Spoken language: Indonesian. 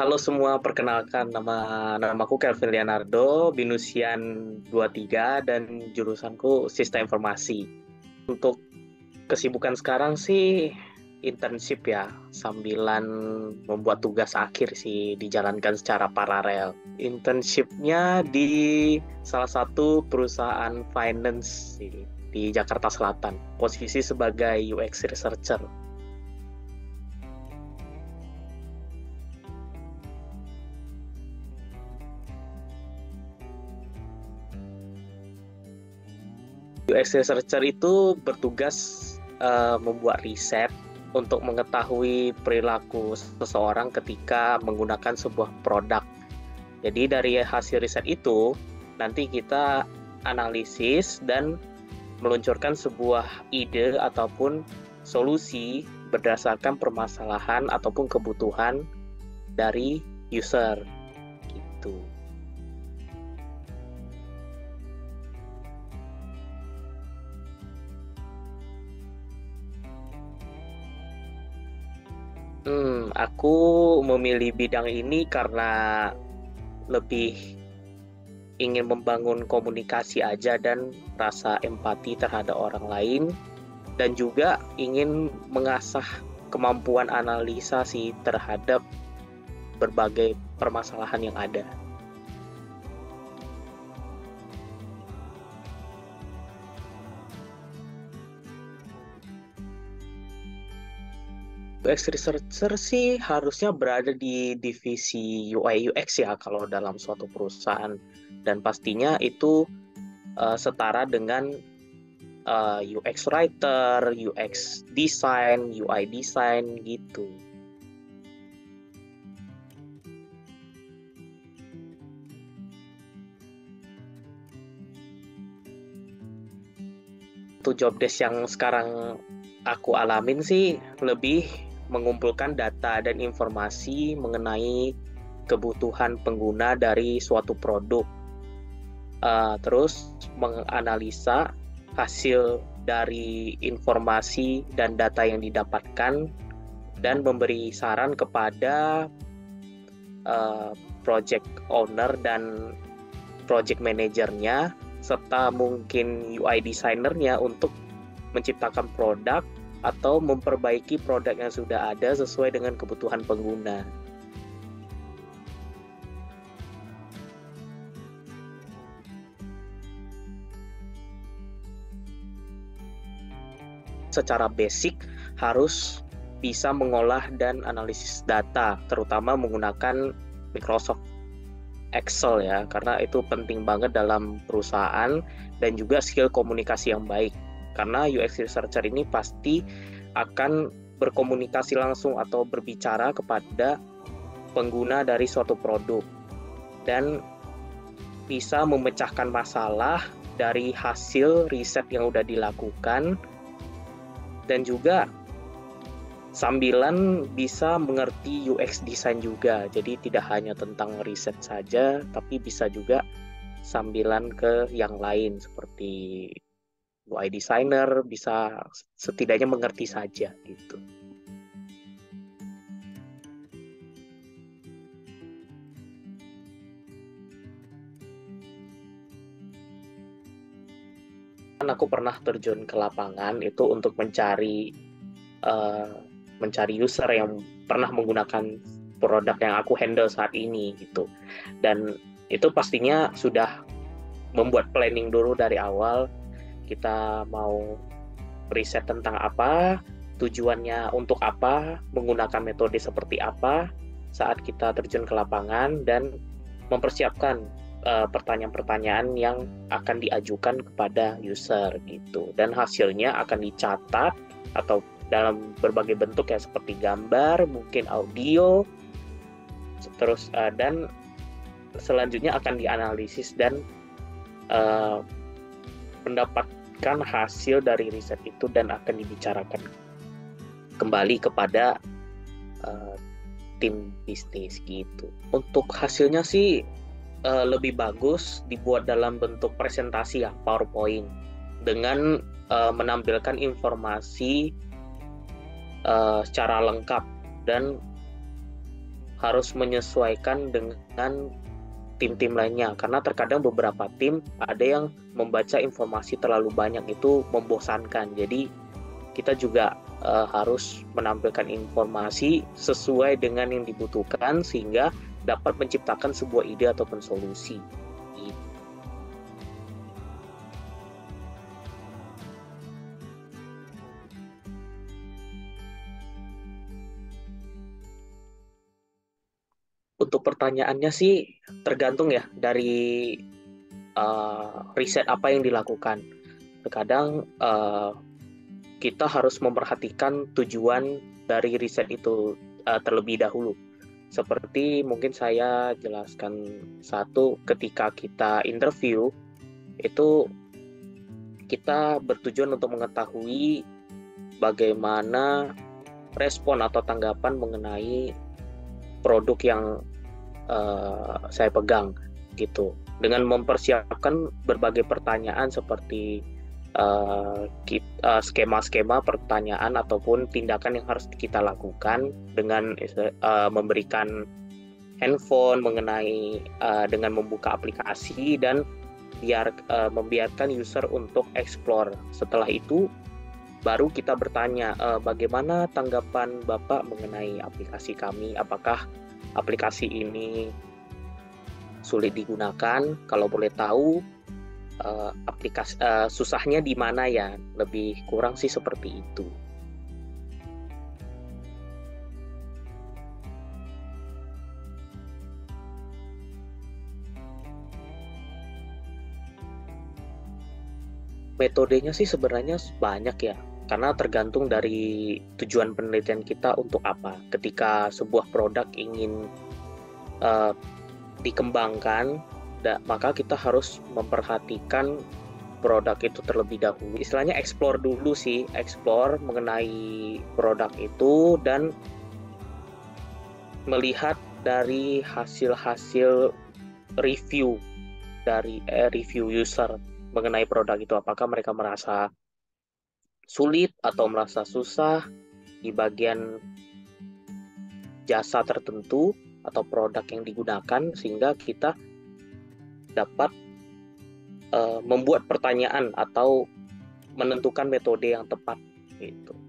Halo semua, perkenalkan namaku Kelvin Leonardo, binusian 23 dan jurusanku Sistem Informasi. Untuk kesibukan sekarang sih internship ya, sambilan membuat tugas akhir sih dijalankan secara paralel. Internshipnya di salah satu perusahaan finance sih, di Jakarta Selatan, posisi sebagai UX researcher. UX researcher itu bertugas membuat riset untuk mengetahui perilaku seseorang ketika menggunakan sebuah produk. Jadi dari hasil riset itu nanti kita analisis dan meluncurkan sebuah ide ataupun solusi berdasarkan permasalahan ataupun kebutuhan dari user gitu. Aku memilih bidang ini karena lebih ingin membangun komunikasi aja dan rasa empati terhadap orang lain, dan juga ingin mengasah kemampuan analisa sih terhadap berbagai permasalahan yang ada. UX researcher sih harusnya berada di divisi UI UX ya kalau dalam suatu perusahaan, dan pastinya itu setara dengan UX writer, UX design, UI design gitu. Untuk job desk yang sekarang aku alamin sih lebih mengumpulkan data dan informasi mengenai kebutuhan pengguna dari suatu produk. Terus menganalisa hasil dari informasi dan data yang didapatkan dan memberi saran kepada project owner dan project manajernya serta mungkin UI designernya untuk menciptakan produk atau memperbaiki produk yang sudah ada sesuai dengan kebutuhan pengguna. Secara basic harus bisa mengolah dan analisis data, terutama menggunakan Microsoft Excel ya, karena itu penting banget dalam perusahaan, dan juga skill komunikasi yang baik. Karena UX researcher ini pasti akan berkomunikasi langsung atau berbicara kepada pengguna dari suatu produk dan bisa memecahkan masalah dari hasil riset yang sudah dilakukan, dan juga sambilan bisa mengerti UX design juga. Jadi tidak hanya tentang riset saja, tapi bisa juga sambilan ke yang lain seperti UI designer, bisa setidaknya mengerti saja gitu. Aku pernah terjun ke lapangan itu untuk mencari user yang pernah menggunakan produk yang aku handle saat ini gitu. Dan itu pastinya sudah membuat planning dulu dari awal. Kita mau riset tentang apa, tujuannya untuk apa, menggunakan metode seperti apa saat kita terjun ke lapangan, dan mempersiapkan pertanyaan-pertanyaan yang akan diajukan kepada user gitu. Dan hasilnya akan dicatat atau dalam berbagai bentuk ya, seperti gambar, mungkin audio, terus dan selanjutnya akan dianalisis dan mendapatkan hasil dari riset itu dan akan dibicarakan kembali kepada tim bisnis gitu. Untuk hasilnya sih lebih bagus dibuat dalam bentuk presentasi ya, PowerPoint, dengan menampilkan informasi secara lengkap dan harus menyesuaikan dengan tim-tim lainnya, karena terkadang beberapa tim ada yang membaca informasi terlalu banyak, itu membosankan. Jadi kita juga harus menampilkan informasi sesuai dengan yang dibutuhkan sehingga dapat menciptakan sebuah ide ataupun solusi. Untuk pertanyaannya sih tergantung ya dari riset apa yang dilakukan. Terkadang kita harus memperhatikan tujuan dari riset itu terlebih dahulu. Seperti mungkin saya jelaskan satu, ketika kita interview, itu kita bertujuan untuk mengetahui bagaimana respon atau tanggapan mengenai produk yang saya pegang gitu. Dengan mempersiapkan berbagai pertanyaan seperti skema-skema pertanyaan ataupun tindakan yang harus kita lakukan dengan memberikan handphone mengenai dengan membuka aplikasi dan membiarkan user untuk explore. Setelah itu baru kita bertanya bagaimana tanggapan Bapak mengenai aplikasi kami, apakah aplikasi ini sulit digunakan, kalau boleh tahu aplikasi susahnya di mana ya, lebih kurang sih seperti itu. Metodenya sih sebenarnya banyak ya, karena tergantung dari tujuan penelitian kita untuk apa. Ketika sebuah produk ingin dikembangkan, maka kita harus memperhatikan produk itu terlebih dahulu. Istilahnya explore dulu sih, explore mengenai produk itu dan melihat dari hasil-hasil review dari review user mengenai produk itu, apakah mereka merasa sulit atau merasa susah di bagian jasa tertentu atau produk yang digunakan, sehingga kita dapat membuat pertanyaan atau menentukan metode yang tepat gitu.